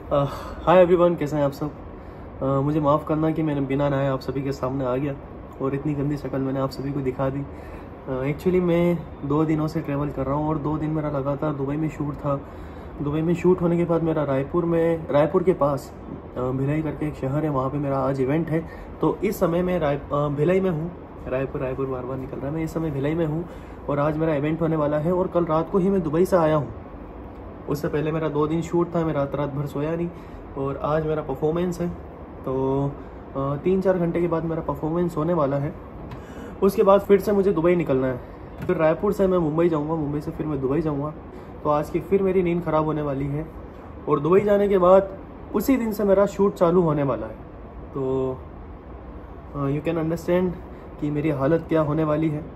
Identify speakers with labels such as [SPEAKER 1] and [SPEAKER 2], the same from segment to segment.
[SPEAKER 1] Hi everyone, कैसे हैं आप सब। मुझे माफ़ करना कि मैंने बिना नहाए आप सभी के सामने आ गया और इतनी गंदी शक्ल मैंने आप सभी को दिखा दी। एक्चुअली मैं 2 दिनों से ट्रैवल कर रहा हूँ और 2 दिन मेरा लगातार दुबई में शूट था। दुबई में शूट होने के बाद मेरा रायपुर के पास भिलाई करके एक शहर है, वहाँ पे मेरा आज इवेंट है। तो इस समय मैं भिलाई में हूँ। रायपुर बार बार निकल रहा है। मैं इस समय भिलाई में हूँ और आज मेरा इवेंट होने वाला है और कल रात को ही मैं दुबई से आया हूँ। उससे पहले मेरा 2 दिन शूट था, मैं रात भर सोया नहीं और आज मेरा परफॉर्मेंस है। तो 3-4 घंटे के बाद मेरा परफॉर्मेंस होने वाला है। उसके बाद फिर से मुझे दुबई निकलना है। फिर रायपुर से मैं मुंबई जाऊंगा, मुंबई से फिर मैं दुबई जाऊंगा। तो आज की फिर मेरी नींद ख़राब होने वाली है और दुबई जाने के बाद उसी दिन से मेरा शूट चालू होने वाला है। तो यू कैन अंडरस्टैंड कि मेरी हालत क्या होने वाली है।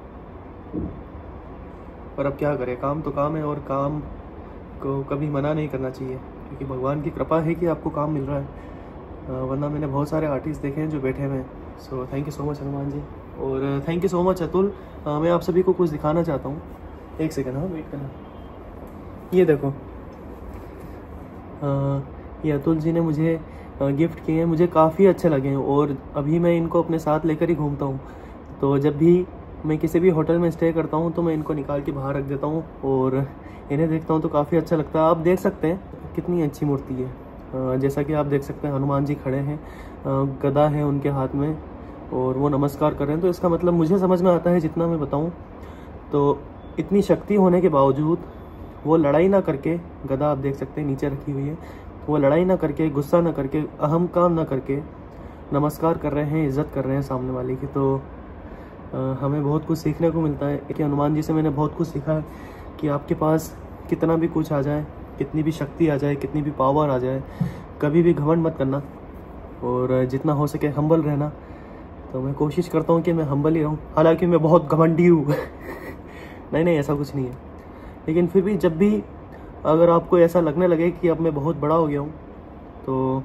[SPEAKER 1] पर अब क्या करें, काम तो काम है और काम को कभी मना नहीं करना चाहिए क्योंकि भगवान की कृपा है कि आपको काम मिल रहा है। वरना मैंने बहुत सारे आर्टिस्ट देखे हैं जो बैठे हुए हैं। So thank you so much Hanuman ji और thank you so much Atul. मैं आप सभी को कुछ दिखाना चाहता हूँ। एक सेकंड, हाँ वेट करना। ये देखो, ये अतुल जी ने मुझे गिफ्ट किए हैं, मुझे काफ़ी अच्छे लगे हैं और अभी मैं इनको अपने साथ लेकर ही घूमता हूँ। तो जब भी मैं किसी भी होटल में स्टे करता हूँ तो मैं इनको निकाल के बाहर रख देता हूँ और इन्हें देखता हूँ तो काफ़ी अच्छा लगता है। आप देख सकते हैं कितनी अच्छी मूर्ति है। जैसा कि आप देख सकते हैं हनुमान जी खड़े हैं, गदा है उनके हाथ में और वो नमस्कार कर रहे हैं। तो इसका मतलब मुझे समझ में आता है, जितना मैं बताऊँ तो इतनी शक्ति होने के बावजूद वो लड़ाई ना करके, गदा आप देख सकते हैं नीचे रखी हुई है, वो लड़ाई ना करके, गुस्सा ना करके, अहम काम ना करके नमस्कार कर रहे हैं, इज़्ज़त कर रहे हैं सामने वाले की। तो हमें बहुत कुछ सीखने को मिलता है कि हनुमान जी से मैंने बहुत कुछ सीखा है कि आपके पास कितना भी कुछ आ जाए, कितनी भी शक्ति आ जाए, कितनी भी पावर आ जाए, कभी भी घमंड मत करना और जितना हो सके हम्बल रहना। तो मैं कोशिश करता हूँ कि मैं हम्बल ही रहूँ, हालांकि मैं बहुत घमंडी हूँ नहीं ऐसा कुछ नहीं है। लेकिन फिर भी जब भी अगर आपको ऐसा लगने लगे कि अब मैं बहुत बड़ा हो गया हूँ तो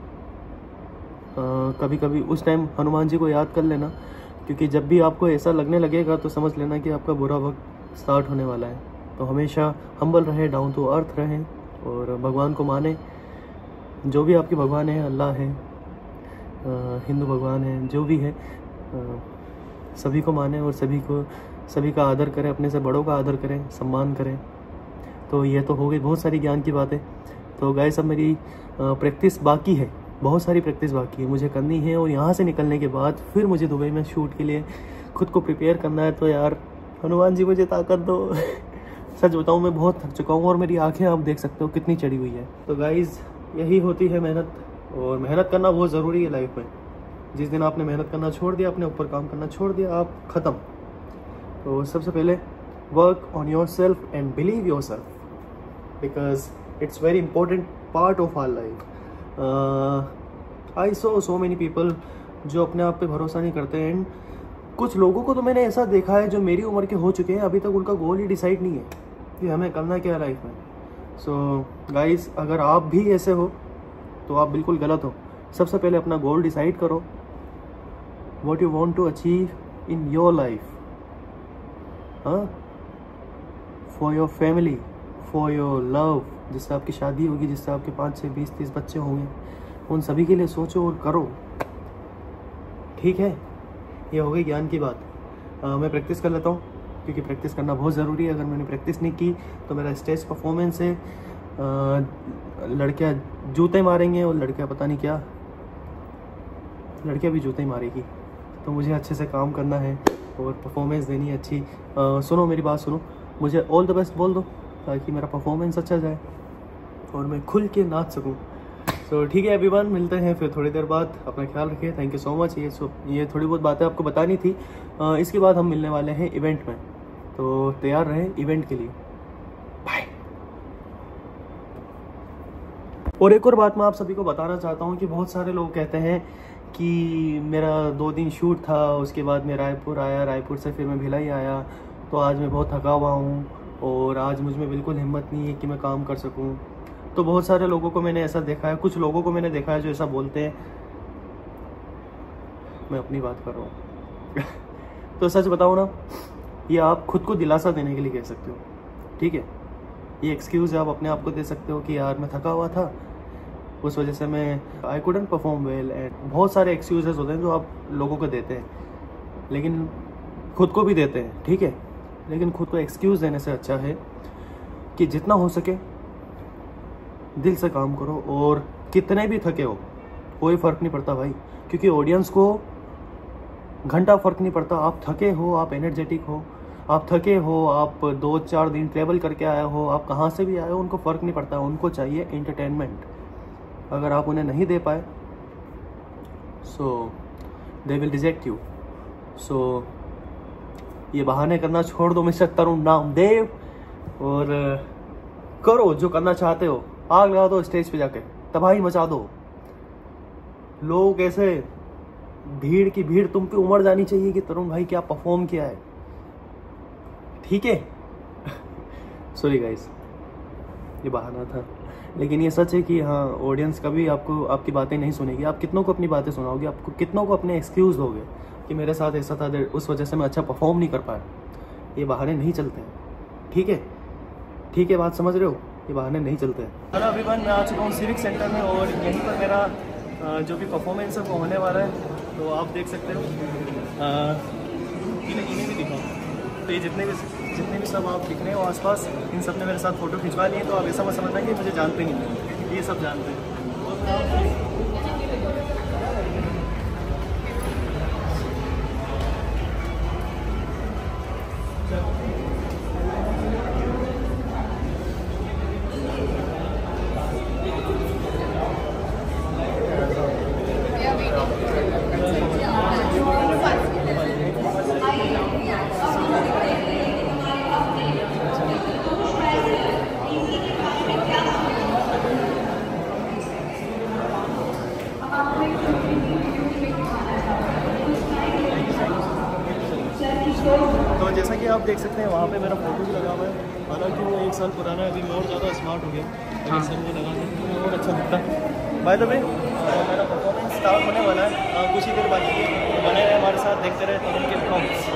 [SPEAKER 1] कभी कभी उस टाइम हनुमान जी को याद कर लेना, क्योंकि जब भी आपको ऐसा लगने लगेगा तो समझ लेना कि आपका बुरा वक्त स्टार्ट होने वाला है। तो हमेशा हम्बल रहें, डाउन टू अर्थ रहें और भगवान को माने। जो भी आपके भगवान है, अल्लाह है, हिंदू भगवान है, जो भी है, सभी को माने और सभी का आदर करें, अपने से बड़ों का आदर करें, सम्मान करें। तो ये तो हो गई बहुत सारी ज्ञान की बातें। तो गाइस अब मेरी प्रैक्टिस बाकी है, बहुत सारी प्रैक्टिस बाकी है मुझे करनी है और यहाँ से निकलने के बाद फिर मुझे दुबई में शूट के लिए खुद को प्रिपेयर करना है। तो यार हनुमान जी मुझे ताकत दो सच बताऊँ मैं बहुत थक चुका हूँ और मेरी आंखें आप देख सकते हो कितनी चढ़ी हुई है। तो गाइज़ यही होती है मेहनत, और मेहनत करना बहुत ज़रूरी है लाइफ में। जिस दिन आपने मेहनत करना छोड़ दिया, अपने ऊपर काम करना छोड़ दिया, आप ख़त्म। तो सबसे पहले work on yourself and believe yourself, because it's very important part of our life. I saw many people जो अपने आप पे भरोसा नहीं करते। एंड कुछ लोगों को तो मैंने ऐसा देखा है जो मेरी उम्र के हो चुके हैं, अभी तक उनका गोल ही डिसाइड नहीं है कि हमें करना क्या है लाइफ में। सो गाइस अगर आप भी ऐसे हो तो आप बिल्कुल गलत हो। सबसे पहले अपना गोल डिसाइड करो, what you want to achieve in your life, हाँ, for your family, for your love, जिससे आपकी शादी होगी, जिससे आपके 5, 6, 20, 30 बच्चे होंगे, उन सभी के लिए सोचो और करो। ठीक है, ये हो गई ज्ञान की बात। मैं प्रैक्टिस कर लेता हूँ क्योंकि प्रैक्टिस करना बहुत ज़रूरी है। अगर मैंने प्रैक्टिस नहीं की तो मेरा स्टेज परफॉर्मेंस है, लड़कियाँ जूते मारेंगे और लड़कियाँ पता नहीं क्या, लड़कियाँ भी जूते ही मारेगी। तो मुझे अच्छे से काम करना है और परफॉर्मेंस देनी है अच्छी। सुनो मेरी बात सुनो, मुझे ऑल द बेस्ट बोल दो ताकि मेरा परफॉर्मेंस अच्छा जाए और मैं खुल के नाच सकूं। तो ठीक है एवरीवन, मिलते हैं फिर थोड़ी देर बाद। अपना ख्याल रखिए। Thank you so much. ये थोड़ी बहुत बातें आपको बतानी थी। इसके बाद हम मिलने वाले हैं इवेंट में, तो तैयार रहें इवेंट के लिए। बाय। और एक और बात मैं आप सभी को बताना चाहता हूँ कि बहुत सारे लोग कहते हैं कि मेरा 2 दिन शूट था, उसके बाद मैं रायपुर आया, रायपुर से फिर मैं भिलाई आया, तो आज मैं बहुत थका हुआ हूँ और आज मुझ में बिल्कुल हिम्मत नहीं है कि मैं काम कर सकूँ। तो बहुत सारे लोगों को मैंने ऐसा देखा है, कुछ लोगों को मैंने देखा है जो ऐसा बोलते हैं। मैं अपनी बात कर रहा हूँ तो सच बताओ ना, ये आप खुद को दिलासा देने के लिए कह सकते हो, ठीक है। ये एक्सक्यूज़ आप अपने आप को दे सकते हो कि यार मैं थका हुआ था, उस वजह से मैं I couldn't perform well. And बहुत सारे एक्सक्यूजेस होते हैं जो आप लोगों को देते हैं, लेकिन खुद को भी देते हैं, ठीक है, लेकिन खुद को एक्सक्यूज़ देने से अच्छा है कि जितना हो सके दिल से काम करो। और कितने भी थके हो कोई फ़र्क नहीं पड़ता भाई, क्योंकि ऑडियंस को घंटा फ़र्क नहीं पड़ता। आप थके हो, आप एनर्जेटिक हो, आप थके हो, आप 2-4 दिन ट्रैवल करके आए हो, आप कहाँ से भी आए हो, उनको फ़र्क नहीं पड़ता। उनको चाहिए एंटरटेनमेंट। अगर आप उन्हें नहीं दे पाए so they will reject you. So ये बहाने करना छोड़ दो मिस्टर तरुण नामदेव, और करो जो करना चाहते हो। आग लगा दो स्टेज पे जाके, तबाही मचा दो। लोग ऐसे भीड़ की भीड़ तुम पे उमड़ जानी चाहिए कि तरुण भाई क्या परफॉर्म किया है, ठीक है। सॉरी गाइस, ये बहाना था, लेकिन ये सच है कि हाँ, ऑडियंस कभी आपको आपकी बातें नहीं सुनेगी। आप कितनों को अपनी बातें सुनाओगे, आपको कितनों को अपने एक्सक्यूज़ दोगे कि मेरे साथ ऐसा था, उस वजह से मैं अच्छा परफॉर्म नहीं कर पाया। ये बहाने नहीं चलते हैं, ठीक है, ठीक है, बात समझ रहे हो, ये बहाने नहीं चलते हैं। हेलो एवरीवन, मैं आ चुका हूँ सिविक सेंटर में, और यहीं पर मेरा जो भी परफॉर्मेंस है वो होने वाला है। तो आप देख सकते हो, इन्हें भी दिखाओ। तो ये जितने भी सब आप दिख रहे हो आसपास, इन सब ने मेरे साथ फ़ोटो खिंचवा लिए। तो आप ऐसा मत समझना कि मुझे जानते नहीं हैं, ये सब जानते हैं। तो जैसा कि आप देख सकते हैं, वहाँ पे मेरा फोटो भी लगा हुआ है। हालांकि वो 1 साल पुराना है, अभी मैं और ज़्यादा स्मार्ट हो गया। हाँ, सर वो लगा के और अच्छा दिखता। बाय द वे, मेरा परफॉर्मेंस स्टार्ट होने वाला है, कुछ ही देर बाकी है। तो बने रहे हमारे साथ, देखते रहे तरुण के परफॉर्मेंस।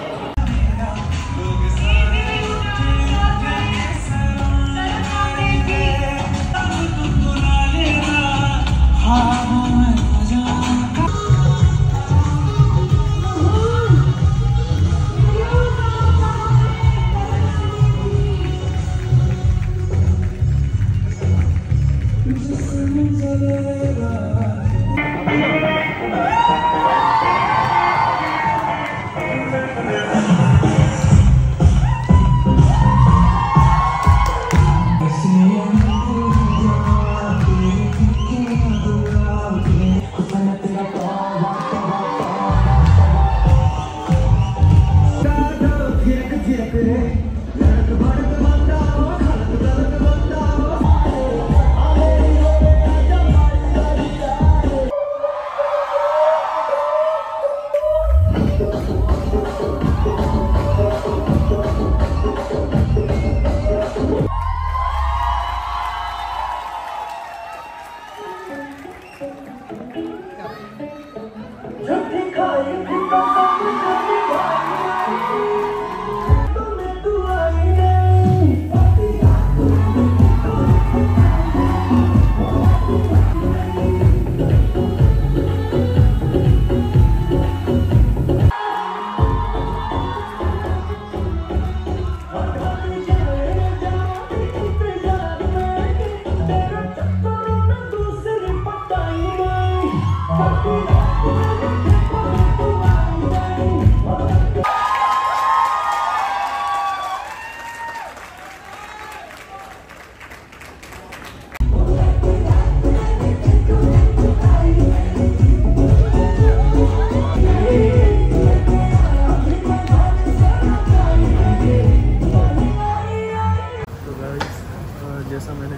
[SPEAKER 1] जैसा मैंने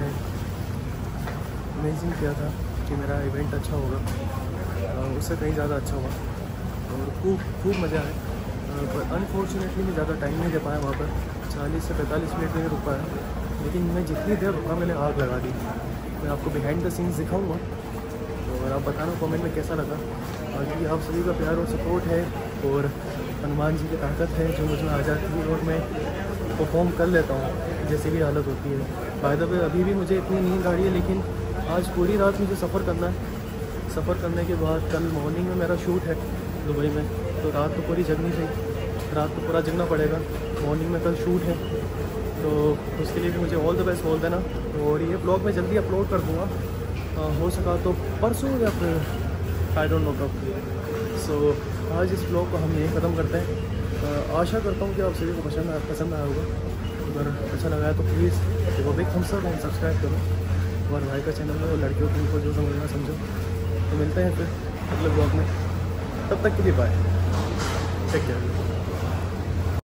[SPEAKER 1] इमेजिन किया था कि मेरा इवेंट अच्छा होगा, उससे कहीं ज़्यादा अच्छा हुआ और खूब मज़ा आया। पर अनफॉर्चुनेटली मैं ज़्यादा टाइम नहीं दे पाया वहाँ पर, 40 से 45 मिनट में रुक पाया। लेकिन मैं जितनी देर रुका मैंने आग लगा दी। मैं आपको बिहाइंड द सीन्स दिखाऊँगा और आप बताना कमेंट में कैसा लगा। क्योंकि आप सभी का प्यार और सपोर्ट है और हनुमान जी की ताकत है जो मुझमें आ जाती है और मैं परफॉर्म कर लेता हूँ जैसी भी हालत होती है। बाय द वे अभी भी मुझे इतनी नींद आ रही है, लेकिन आज पूरी रात मुझे सफ़र करना है। सफ़र करने के बाद कल मॉर्निंग में मेरा शूट है दुबई में, तो रात तो पूरी जगनी थी, रात तो पूरा जगना पड़ेगा। मॉर्निंग में कल शूट है, तो उसके लिए भी मुझे ऑल द बेस्ट बोल देना। और ये ब्लॉग मैं जल्दी अपलोड कर दूँगा, हो सका तो परसों या फिर आई डोंट नो कब। सो आज इस ब्लॉग को हम यहीं ख़त्म करते हैं। आशा करता हूँ कि आप सभी को पसंद आया होगा। अगर अच्छा लगा है तो प्लीज़ वो big thumbs up and subscribe करो। और भाई का चैनल है, और लड़कियों को जो समझना समझो। तो मिलते हैं फिर अगले ब्लॉग में, तब तक के लिए बाय, टेक केयर।